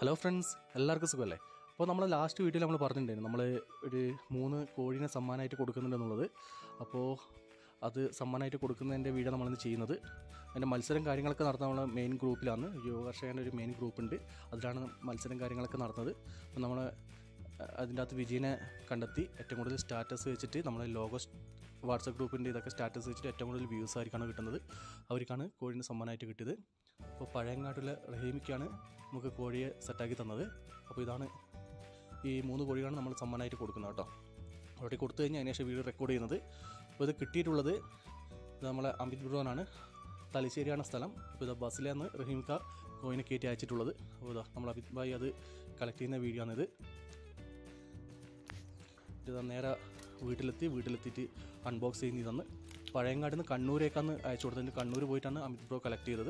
Hello friends, എല്ലാവർക്കും സുഖമല്ലേ? അപ്പോൾ നമ്മൾ ലാസ്റ്റ് വീഡിയോയിൽ നമ്മൾ പറഞ്ഞിട്ടുണ്ടായിരുന്നു നമ്മൾ ഒരു 3 കോഴിനെ സമ്മാനമായിട്ട് കൊടുക്കുന്നുണ്ടെന്നുള്ളത്. അപ്പോൾ അത് സമ്മാനമായിട്ട് കൊടുക്കുന്നതിൻ്റെ വീഡിയോ നമ്മളിന്ന് ചെയ്യുന്നത്. അതിൻ്റെ മത്സരം കാര്യങ്ങളൊക്കെ നടത്തുന്ന നമ്മൾ മെയിൻ ഗ്രൂപ്പിലാണ്. യുവകർഷകൻ്റെ ഒരു മെയിൻ ഗ്രൂപ്പുണ്ട്, അതിലാണ് മത്സരം കാര്യങ്ങളൊക്കെ നടന്നത്. അപ്പോൾ നമ്മൾ അതിൻ്റെ അകത്ത് വിജയനെ കണ്ടെത്തി ഏറ്റവും കൂടുതൽ സ്റ്റാറ്റസ് വെച്ചിട്ട് നമ്മൾ ലോഗോ വാട്സപ്പ് ഗ്രൂപ്പിൻ്റെ ഇതൊക്കെ സ്റ്റാറ്റസ് വെച്ചിട്ട് ഏറ്റവും കൂടുതൽ വ്യൂസ് ആയിരിക്കാണ് കിട്ടുന്നത്. അവർക്കാണ് കോഴിന് സമ്മാനമായിട്ട് കിട്ടിയത്. അപ്പോൾ പഴയങ്ങാട്ടുള്ള റഹീമിക്കാണ് നമുക്ക് കോഴിയെ സെറ്റാക്കി തന്നത്. അപ്പോൾ ഇതാണ് ഈ 3 കോഴികളാണ് നമ്മൾ സമ്മാനമായിട്ട് കൊടുക്കുന്നത് കേട്ടോ. അവിടെ കൊടുത്തു കഴിഞ്ഞാൽ അതിനുശേഷം വീഡിയോ റെക്കോർഡ് ചെയ്യുന്നത്. അപ്പോൾ ഇത് കിട്ടിയിട്ടുള്ളത് ഇത് നമ്മളെ അമിത് ബ്രോനാണ്, തലശ്ശേരിയാണ് സ്ഥലം. അപ്പോൾ ഇത് ബസ്സിലാണ് റഹീമിക്ക കോഴിനെ കയറ്റി അയച്ചിട്ടുള്ളത്. അപ്പോൾ ഇതാ നമ്മൾ അമിത് ഭായി അത് കളക്ട് ചെയ്യുന്ന വീഡിയോ ആണിത്. ഇത് നേരെ വീട്ടിലെത്തിയിട്ട് അൺബോക്സ് ചെയ്യുന്ന ഇതന്ന് പഴയങ്ങാട്ടിൽ നിന്ന് കണ്ണൂരേക്കാണ് അയച്ചു കൊടുത്തത്. കണ്ണൂർ പോയിട്ടാണ് അമിത് ബ്രോ കളക്ട് ചെയ്തത്.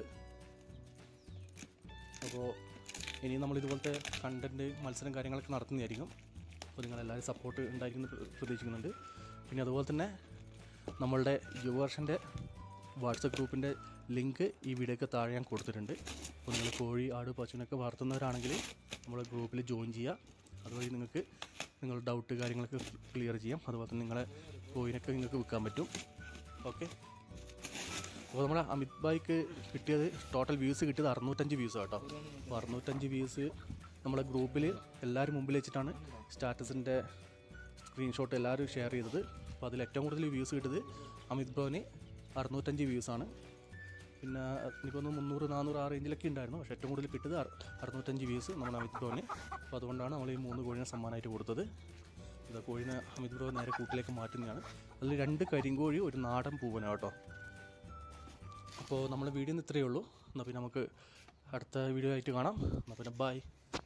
അപ്പോൾ ഇനി നമ്മളിതുപോലത്തെ കണ്ടൻറ്റ് മത്സരം കാര്യങ്ങളൊക്കെ നടത്തുന്നതായിരിക്കും. അപ്പോൾ നിങ്ങളെല്ലാവരും സപ്പോർട്ട് ഉണ്ടായിരിക്കുന്നു പ്രതീക്ഷിക്കുന്നുണ്ട്. പിന്നെ അതുപോലെ തന്നെ നമ്മളുടെ യുവവർഷൻ്റെ വാട്സപ്പ് ഗ്രൂപ്പിൻ്റെ ലിങ്ക് ഈ വീഡിയോയ്ക്ക് താഴെ ഞാൻ കൊടുത്തിട്ടുണ്ട്. അപ്പോൾ നിങ്ങൾ കോഴി, ആട്, പശുവിനൊക്കെ വളർത്തുന്നവരാണെങ്കിൽ നമ്മുടെ ഗ്രൂപ്പിൽ ജോയിൻ ചെയ്യുക. അതുവഴി നിങ്ങൾക്ക് നിങ്ങളുടെ ഡൗട്ട് കാര്യങ്ങളൊക്കെ ക്ലിയർ ചെയ്യാം. അതുപോലെ തന്നെ നിങ്ങളെ കോഴിനൊക്കെ നിങ്ങൾക്ക് വിൽക്കാൻ പറ്റും. ഓക്കെ, അപ്പോൾ നമ്മുടെ അമിത് ഭായിക്ക് കിട്ടിയത് ടോട്ടൽ വ്യൂസ് കിട്ടിയത് 605 വ്യൂസ് കേട്ടോ. അപ്പോൾ 605 വ്യൂസ് നമ്മളെ ഗ്രൂപ്പിൽ എല്ലാവരും മുമ്പിൽ വെച്ചിട്ടാണ് സ്റ്റാറ്റസിൻ്റെ സ്ക്രീൻഷോട്ട് എല്ലാവരും ഷെയർ ചെയ്തത്. അപ്പോൾ അതിൽ ഏറ്റവും കൂടുതൽ വ്യൂസ് കിട്ടിയത് അമിത് ബ്രോന് 605 വ്യൂസാണ്. പിന്നെ എനിക്കൊന്ന് 300, 400 ആ റേഞ്ചിലൊക്കെ ഉണ്ടായിരുന്നു. പക്ഷേ ഏറ്റവും കൂടുതൽ കിട്ടിയത് 605 വ്യൂസ് നമ്മുടെ അമിത് ബ്രോന്. അപ്പോൾ അതുകൊണ്ടാണ് നമ്മൾ ഈ 3 കോഴിനെ സമ്മാനമായിട്ട് കൊടുത്തത്. ഇത് കോഴിനെ അമിത് ബ്രോ നേരെ കൂട്ടിലേക്ക് മാറ്റുന്നതാണ്. അതിൽ 2 കരിങ്കോഴി, ഒരു നാടൻ പൂവനാണ് കേട്ടോ. അപ്പോൾ നമ്മൾ വീഡിയോ ഇത്രയേ ഉള്ളൂ. എന്നാൽ പിന്നെ നമുക്ക് അടുത്ത വീഡിയോ ആയിട്ട് കാണാം. എന്നാൽ പിന്നെ ബൈ.